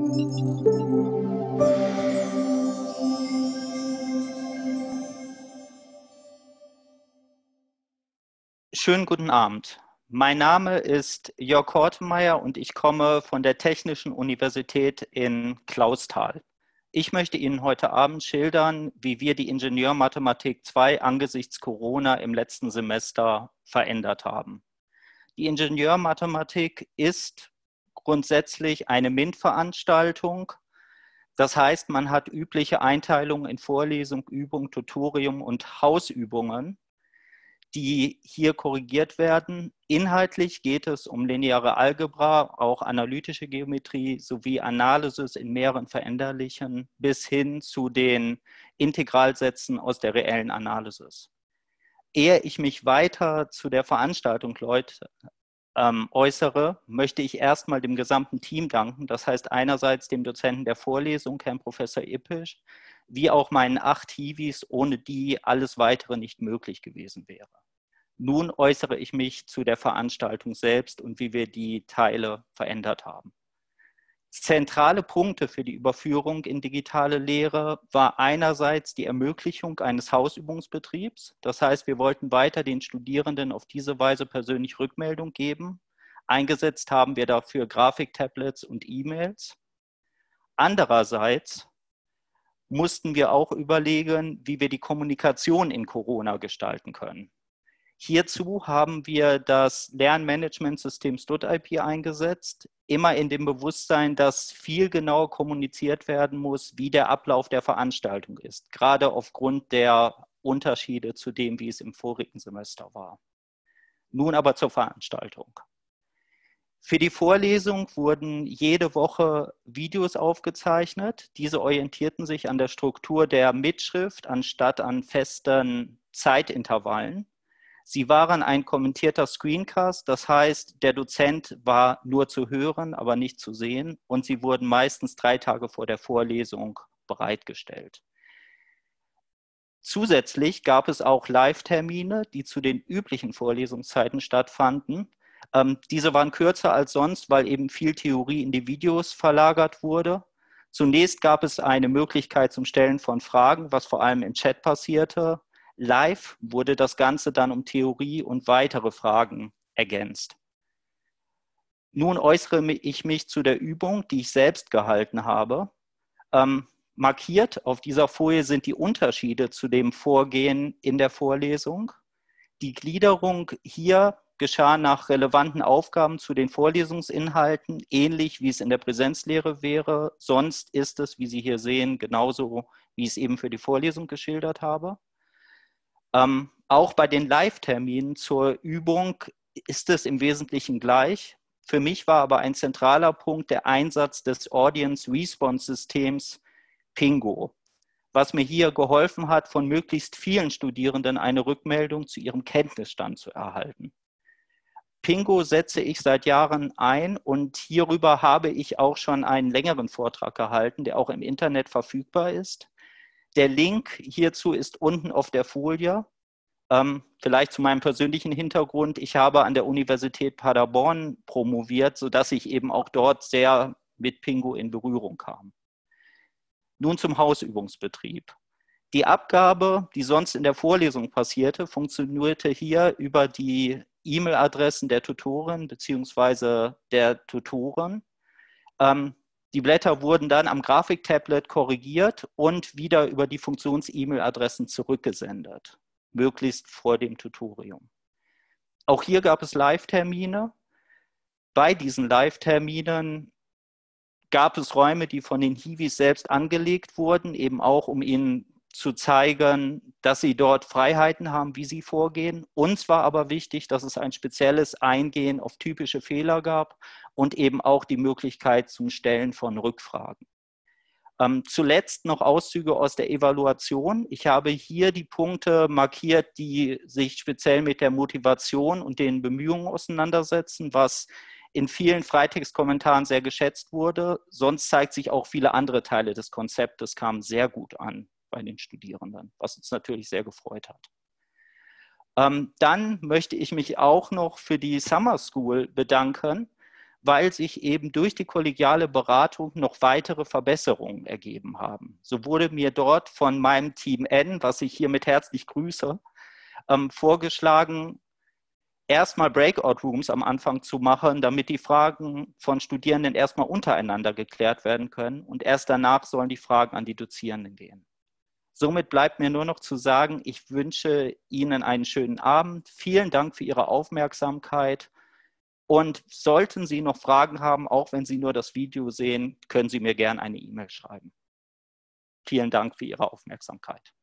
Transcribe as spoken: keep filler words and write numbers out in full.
Schönen guten Abend. Mein Name ist Jörg Hortemeyer und ich komme von der Technischen Universität in Clausthal. Ich möchte Ihnen heute Abend schildern, wie wir die Ingenieurmathematik zwei angesichts Corona im letzten Semester verändert haben. Die Ingenieurmathematik ist grundsätzlich eine MINT-Veranstaltung. Das heißt, man hat übliche Einteilungen in Vorlesung, Übung, Tutorium und Hausübungen, die hier korrigiert werden. Inhaltlich geht es um lineare Algebra, auch analytische Geometrie sowie Analysis in mehreren Veränderlichen bis hin zu den Integralsätzen aus der reellen Analysis. Ehe ich mich weiter zu der Veranstaltung, Leute, ähm, äußere, möchte ich erstmal dem gesamten Team danken. Das heißt einerseits dem Dozenten der Vorlesung, Herrn Professor Ippisch, wie auch meinen acht Hiwis, ohne die alles Weitere nicht möglich gewesen wäre. Nun äußere ich mich zu der Veranstaltung selbst und wie wir die Teile verändert haben. Zentrale Punkte für die Überführung in digitale Lehre war einerseits die Ermöglichung eines Hausübungsbetriebs. Das heißt, wir wollten weiter den Studierenden auf diese Weise persönlich Rückmeldung geben. Eingesetzt haben wir dafür Grafiktablets und E-Mails. Andererseits mussten wir auch überlegen, wie wir die Kommunikation in Corona gestalten können. Hierzu haben wir das Lernmanagementsystem StudIP eingesetzt, immer in dem Bewusstsein, dass viel genauer kommuniziert werden muss, wie der Ablauf der Veranstaltung ist, gerade aufgrund der Unterschiede zu dem, wie es im vorigen Semester war. Nun aber zur Veranstaltung. Für die Vorlesung wurden jede Woche Videos aufgezeichnet. Diese orientierten sich an der Struktur der Mitschrift anstatt an festen Zeitintervallen. Sie waren ein kommentierter Screencast, das heißt, der Dozent war nur zu hören, aber nicht zu sehen, und sie wurden meistens drei Tage vor der Vorlesung bereitgestellt. Zusätzlich gab es auch Live-Termine, die zu den üblichen Vorlesungszeiten stattfanden. Ähm, diese waren kürzer als sonst, weil eben viel Theorie in die Videos verlagert wurde. Zunächst gab es eine Möglichkeit zum Stellen von Fragen, was vor allem im Chat passierte. Live wurde das Ganze dann um Theorie und weitere Fragen ergänzt. Nun äußere ich mich zu der Übung, die ich selbst gehalten habe. Ähm, markiert auf dieser Folie sind die Unterschiede zu dem Vorgehen in der Vorlesung. Die Gliederung hier geschah nach relevanten Aufgaben zu den Vorlesungsinhalten, ähnlich wie es in der Präsenzlehre wäre. Sonst ist es, wie Sie hier sehen, genauso, wie ich es eben für die Vorlesung geschildert habe. Ähm, auch bei den Live-Terminen zur Übung ist es im Wesentlichen gleich. Für mich war aber ein zentraler Punkt der Einsatz des Audience Response Systems Pingo, was mir hier geholfen hat, von möglichst vielen Studierenden eine Rückmeldung zu ihrem Kenntnisstand zu erhalten. Pingo setze ich seit Jahren ein und hierüber habe ich auch schon einen längeren Vortrag gehalten, der auch im Internet verfügbar ist. Der Link hierzu ist unten auf der Folie. Ähm, vielleicht zu meinem persönlichen Hintergrund. Ich habe an der Universität Paderborn promoviert, sodass ich eben auch dort sehr mit Pingo in Berührung kam. Nun zum Hausübungsbetrieb. Die Abgabe, die sonst in der Vorlesung passierte, funktionierte hier über die E-Mail-Adressen der Tutorin bzw. der Tutoren. Ähm, Die Blätter wurden dann am Grafiktablet korrigiert und wieder über die Funktions-E-Mail-Adressen zurückgesendet, möglichst vor dem Tutorium. Auch hier gab es Live-Termine. Bei diesen Live-Terminen gab es Räume, die von den Hiwis selbst angelegt wurden, eben auch um ihnen zu zeigen, dass sie dort Freiheiten haben, wie sie vorgehen. Uns war aber wichtig, dass es ein spezielles Eingehen auf typische Fehler gab und eben auch die Möglichkeit zum Stellen von Rückfragen. Ähm, zuletzt noch Auszüge aus der Evaluation. Ich habe hier die Punkte markiert, die sich speziell mit der Motivation und den Bemühungen auseinandersetzen, was in vielen Freitextkommentaren sehr geschätzt wurde. Sonst zeigt sich auch, viele andere Teile des Konzeptes kamen sehr gut an bei den Studierenden, was uns natürlich sehr gefreut hat. Ähm, dann möchte ich mich auch noch für die Summer School bedanken, weil sich eben durch die kollegiale Beratung noch weitere Verbesserungen ergeben haben. So wurde mir dort von meinem Team N, was ich hiermit herzlich grüße, ähm, vorgeschlagen, erstmal Breakout Rooms am Anfang zu machen, damit die Fragen von Studierenden erstmal untereinander geklärt werden können und erst danach sollen die Fragen an die Dozierenden gehen. Somit bleibt mir nur noch zu sagen, ich wünsche Ihnen einen schönen Abend. Vielen Dank für Ihre Aufmerksamkeit. Und sollten Sie noch Fragen haben, auch wenn Sie nur das Video sehen, können Sie mir gerne eine E-Mail schreiben. Vielen Dank für Ihre Aufmerksamkeit.